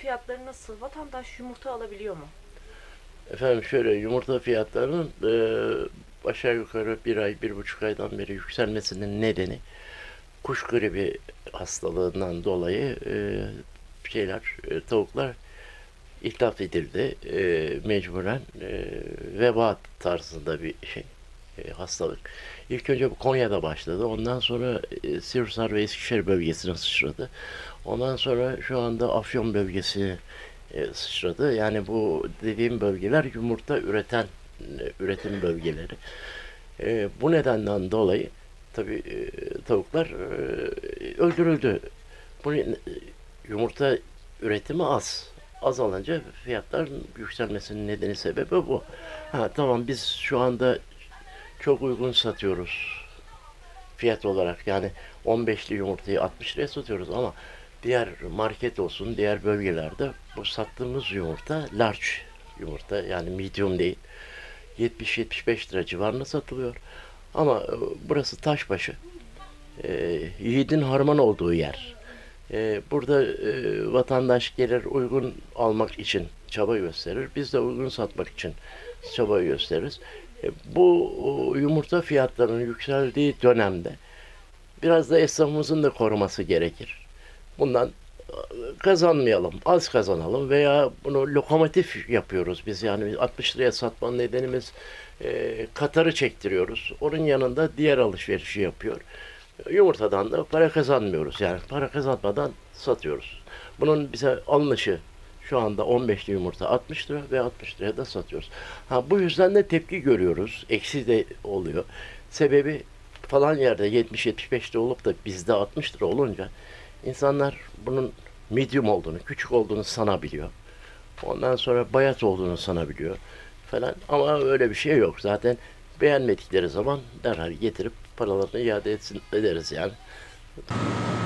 fiyatları nasıl? Vatandaş yumurta alabiliyor mu? Efendim şöyle yumurta fiyatlarının aşağı yukarı bir ay, 1,5 aydan beri yükselmesinin nedeni kuş gribi hastalığından dolayı tavuklar ithaf edildi. Mecburen veba tarzında bir hastalık. İlk önce bu Konya'da başladı. Ondan sonra Sivrisar ve Eskişehir bölgesine sıçradı. Ondan sonra şu anda Afyon bölgesine sıçradı. Yani bu dediğim bölgeler yumurta üretim bölgeleri. Bu nedenden dolayı tabii tavuklar öldürüldü. Bu yumurta üretimi az. Azalınca fiyatların yükselmesinin nedeni sebebi bu. Ha tamam biz şu anda çok uygun satıyoruz fiyat olarak. Yani 15'li yumurtayı 60 liraya satıyoruz ama diğer market olsun, diğer bölgelerde bu sattığımız yumurta large yumurta yani medium değil. 70-75 lira civarında satılıyor. Ama burası Taşbaşı. Yiğidin harman olduğu yer. Burada vatandaş gelir uygun almak için çaba gösterir. Biz de uygun satmak için çaba gösteririz. Bu yumurta fiyatlarının yükseldiği dönemde biraz da esnafımızın da koruması gerekir. Bundan kazanmayalım, az kazanalım veya bunu lokomotif yapıyoruz biz. Yani 60 liraya satmanın nedenimiz Katar'ı çektiriyoruz. Onun yanında diğer alışverişi yapıyor. Yumurtadan da para kazanmıyoruz. Yani para kazanmadan satıyoruz. Bunun bize alınışı şu anda 15'li yumurta 60 lira ve 60 liraya da satıyoruz. Ha, bu yüzden de tepki görüyoruz. Eksi de oluyor. Sebebi falan yerde 70-75 lira olup da bizde 60 lira olunca insanlar bunun medium olduğunu, küçük olduğunu sanabiliyor. Ondan sonra bayat olduğunu sanabiliyor falan. Ama öyle bir şey yok. Zaten beğenmedikleri zaman derhal getirip paralarını iade ederiz yani.